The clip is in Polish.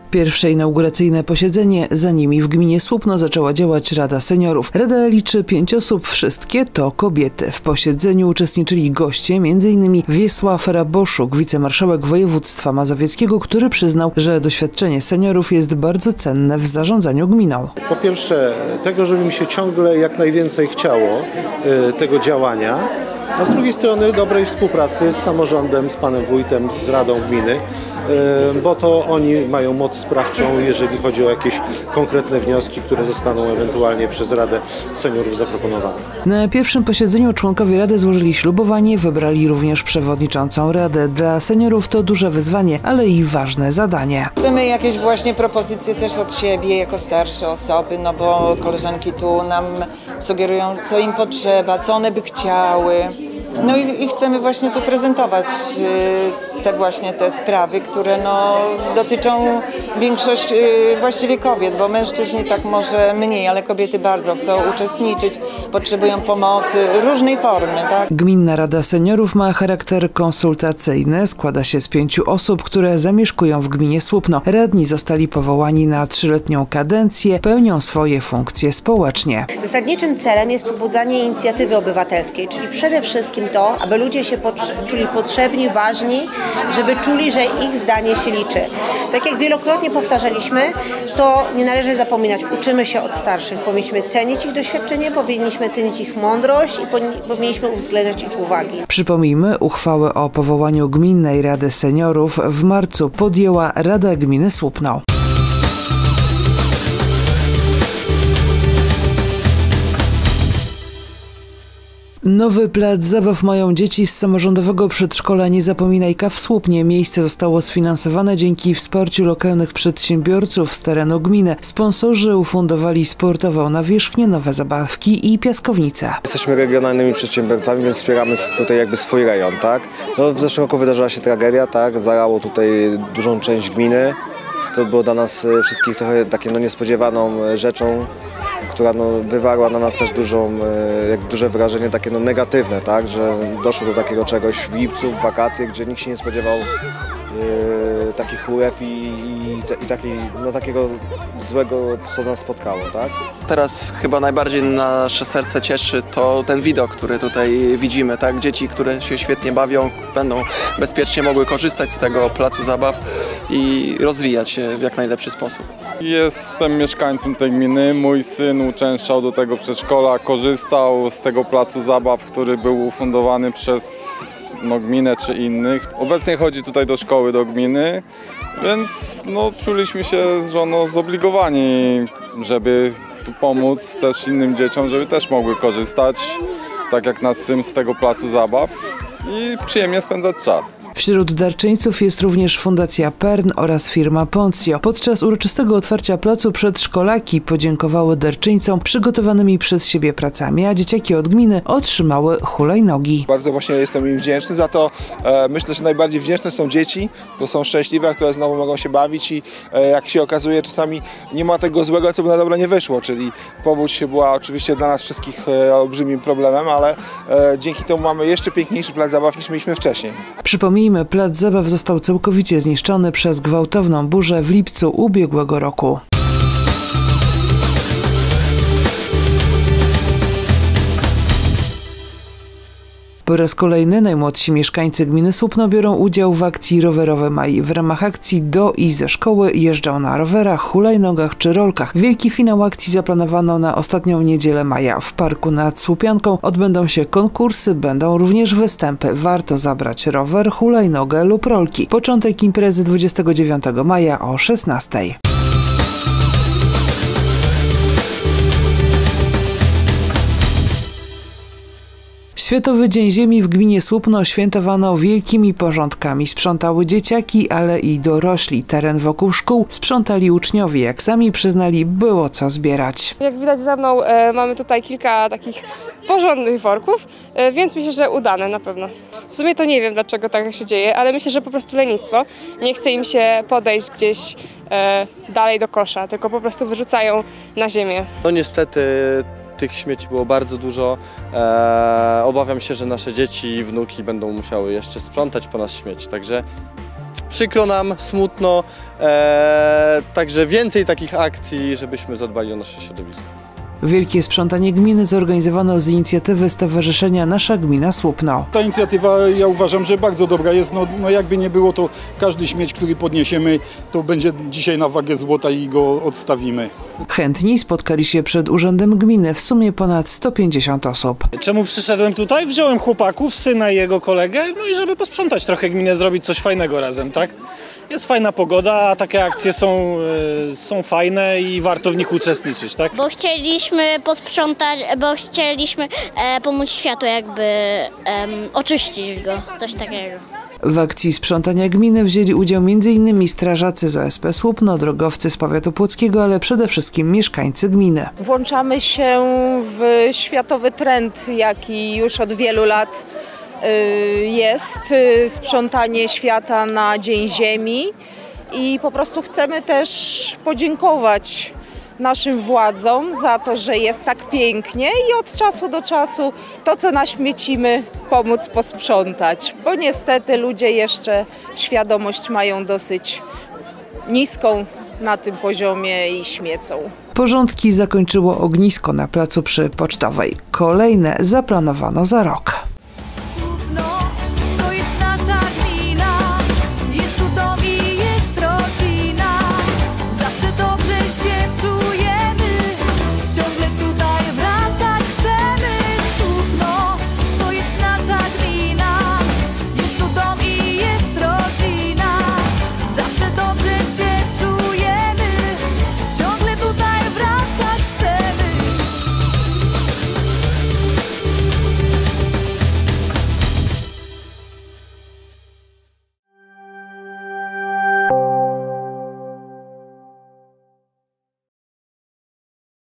Pierwsze inauguracyjne posiedzenie, za nimi w gminie Słupno zaczęła działać Rada Seniorów. Rada liczy 5 osób, wszystkie to kobiety. W posiedzeniu uczestniczyli goście, m.in. Wiesław Raboszuk, wicemarszałek województwa mazowieckiego, który przyznał, że doświadczenie seniorów jest bardzo cenne w zarządzaniu gminą. Po pierwsze, tego, żeby mi się ciągle jak najwięcej chciało tego działania, a z drugiej strony dobrej współpracy z samorządem, z panem wójtem, z Radą Gminy, bo to oni mają moc sprawczą, jeżeli chodzi o jakieś konkretne wnioski, które zostaną ewentualnie przez Radę Seniorów zaproponowane. Na pierwszym posiedzeniu członkowie Rady złożyli ślubowanie, wybrali również przewodniczącą Radę. Dla seniorów to duże wyzwanie, ale i ważne zadanie. Chcemy jakieś właśnie propozycje też od siebie, jako starsze osoby, no bo koleżanki tu nam sugerują, co im potrzeba, co one by chciały. No i chcemy właśnie tu prezentować te sprawy, które dotyczą większość właściwie kobiet, bo mężczyźni tak może mniej, ale kobiety bardzo chcą uczestniczyć, potrzebują pomocy różnej formy. Tak? Gminna Rada Seniorów ma charakter konsultacyjny, składa się z 5 osób, które zamieszkują w gminie Słupno. Radni zostali powołani na 3-letnią kadencję, pełnią swoje funkcje społecznie. Zasadniczym celem jest pobudzanie inicjatywy obywatelskiej, czyli przede wszystkim to, aby ludzie się czuli potrzebni, ważni, żeby czuli, że ich zdanie się liczy. Tak jak wielokrotnie powtarzaliśmy, to nie należy zapominać, uczymy się od starszych, powinniśmy cenić ich doświadczenie, powinniśmy cenić ich mądrość i powinniśmy uwzględniać ich uwagi. Przypomnijmy, uchwałę o powołaniu Gminnej Rady Seniorów w marcu podjęła Rada Gminy Słupno. Nowy plac zabaw mają dzieci z samorządowego przedszkola Nie Zapominajka w Słupnie. Miejsce zostało sfinansowane dzięki wsparciu lokalnych przedsiębiorców z terenu gminy. Sponsorzy ufundowali sportową nawierzchnię, nowe zabawki i piaskownicę. Jesteśmy regionalnymi przedsiębiorcami, więc wspieramy tutaj jakby swój rejon, tak? No, w zeszłym roku wydarzyła się tragedia, tak? Zalało tutaj dużą część gminy. To było dla nas wszystkich trochę taką niespodziewaną rzeczą, która wywarła na nas też duże wrażenie takie negatywne, tak? Że doszło do takiego czegoś w lipcu, w wakacje, gdzie nikt się nie spodziewał takich ulew i takiego złego, co nas spotkało, tak? Teraz chyba najbardziej nasze serce cieszy to ten widok, który tutaj widzimy, tak? Dzieci, które się świetnie bawią, będą bezpiecznie mogły korzystać z tego placu zabaw i rozwijać się w jak najlepszy sposób. Jestem mieszkańcem tej gminy, mój syn uczęszczał do tego przedszkola, korzystał z tego placu zabaw, który był ufundowany przez gminę czy innych. Obecnie chodzi tutaj do szkoły, do gminy, więc czuliśmy się z żoną zobligowani, żeby tu pomóc też innym dzieciom, żeby też mogły korzystać, tak jak nasz syn, z tego placu zabaw i przyjemnie spędzać czas. Wśród darczyńców jest również Fundacja PERN oraz firma Poncio. Podczas uroczystego otwarcia placu przedszkolaki podziękowały darczyńcom przygotowanymi przez siebie pracami, a dzieciaki od gminy otrzymały hulajnogi. Bardzo właśnie jestem im wdzięczny za to. Myślę, że najbardziej wdzięczne są dzieci, które są szczęśliwe, które znowu mogą się bawić i jak się okazuje, czasami nie ma tego złego, co by na dobre nie wyszło, czyli powódź była oczywiście dla nas wszystkich olbrzymim problemem, ale dzięki temu mamy jeszcze piękniejszy plac zabaw niż mieliśmy wcześniej. Przypomnijmy, plac zabaw został całkowicie zniszczony przez gwałtowną burzę w lipcu ubiegłego roku. Po raz kolejny najmłodsi mieszkańcy gminy Słupno biorą udział w akcji Rowerowe Maj. W ramach akcji do i ze szkoły jeżdżą na rowerach, hulajnogach czy rolkach. Wielki finał akcji zaplanowano na ostatnią niedzielę maja. W parku nad Słupianką odbędą się konkursy, będą również występy. Warto zabrać rower, hulajnogę lub rolki. Początek imprezy 29 maja o 16:00. Światowy Dzień Ziemi w gminie Słupno świętowano wielkimi porządkami. Sprzątały dzieciaki, ale i dorośli. Teren wokół szkół sprzątali uczniowie. Jak sami przyznali, było co zbierać. Jak widać za mną, mamy tutaj kilka takich porządnych worków, więc myślę, że udane na pewno. W sumie to nie wiem, dlaczego tak się dzieje, ale myślę, że po prostu lenistwo. Nie chce im się podejść gdzieś dalej do kosza, tylko po prostu wyrzucają na ziemię. No niestety tych śmieci było bardzo dużo. Obawiam się, że nasze dzieci i wnuki będą musiały jeszcze sprzątać po nas śmieci, także przykro nam, smutno, także więcej takich akcji, żebyśmy zadbali o nasze środowisko. Wielkie sprzątanie gminy zorganizowano z inicjatywy Stowarzyszenia Nasza Gmina Słupno. Ta inicjatywa, ja uważam, że bardzo dobra jest. No jakby nie było, to każdy śmieć, który podniesiemy, to będzie dzisiaj na wagę złota i go odstawimy. Chętni spotkali się przed Urzędem Gminy w sumie ponad 150 osób. Czemu przyszedłem tutaj? Wziąłem chłopaków, syna i jego kolegę, no i żeby posprzątać trochę gminę, zrobić coś fajnego razem, tak? Jest fajna pogoda, a takie akcje są fajne i warto w nich uczestniczyć, tak? Bo chcieliśmy posprzątać, bo chcieliśmy pomóc światu jakby oczyścić go, coś takiego. W akcji sprzątania gminy wzięli udział m.in. strażacy z OSP Słupno, drogowcy z powiatu płockiego, ale przede wszystkim mieszkańcy gminy. Włączamy się w światowy trend, jaki już od wielu lat jest, sprzątanie świata na Dzień Ziemi i po prostu chcemy też podziękować naszym władzom za to, że jest tak pięknie i od czasu do czasu to, co naśmiecimy, pomóc posprzątać, bo niestety ludzie jeszcze świadomość mają dosyć niską na tym poziomie i śmiecą. Porządki zakończyło ognisko na placu przy Pocztowej. Kolejne zaplanowano za rok.